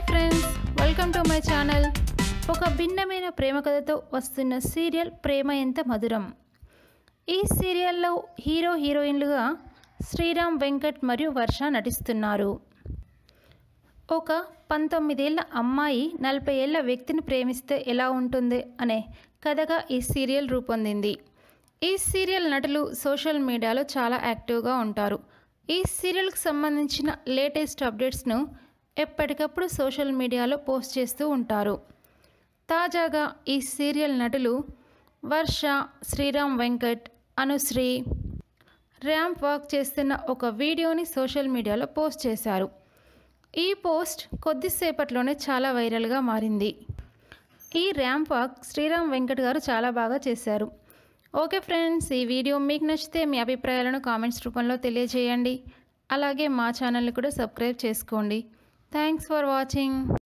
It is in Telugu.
Friends, welcome to my channel. ఒక భిన్నమైన ప్రేమ కథతో వస్తున్న సీరియల్ ప్రేమ ఎంత మధురం. ఈ సీరియల్లో హీరో హీరోయిన్లుగా శ్రీరామ్ వెంకట్ మరియు వర్ష నటిస్తున్నారు. ఒక 19 ఏళ్ల అమ్మాయి 40 ఏళ్ల వ్యక్తిని ప్రేమిస్తే ఎలా ఉంటుంది అనే కథగా ఈ సీరియల్ రూపొందింది. ఈ సీరియల్ నటులు సోషల్ మీడియాలో చాలా యాక్టివ్గా ఉంటారు. ఈ సీరియల్కి సంబంధించిన లేటెస్ట్ అప్డేట్స్ను ఎప్పటికప్పుడు సోషల్ మీడియాలో పోస్ట్ చేస్తూ ఉంటారు. తాజాగా ఈ సీరియల్ నటులు వర్ష, శ్రీరామ్ వెంకట్, అనుశ్రీ ర్యాంప్ వాక్ చేస్తున్న ఒక వీడియోని సోషల్ మీడియాలో పోస్ట్ చేశారు. ఈ పోస్ట్ కొద్దిసేపట్లోనే చాలా వైరల్గా మారింది. ఈ ర్యాంప్ వాక్ శ్రీరామ్ వెంకట్ గారు చాలా బాగా చేశారు. ఓకే ఫ్రెండ్స్, ఈ వీడియో మీకు నచ్చితే మీ అభిప్రాయాలను కామెంట్స్ రూపంలో తెలియజేయండి. అలాగే మా ఛానల్ని కూడా సబ్స్క్రైబ్ చేసుకోండి. Thanks for watching.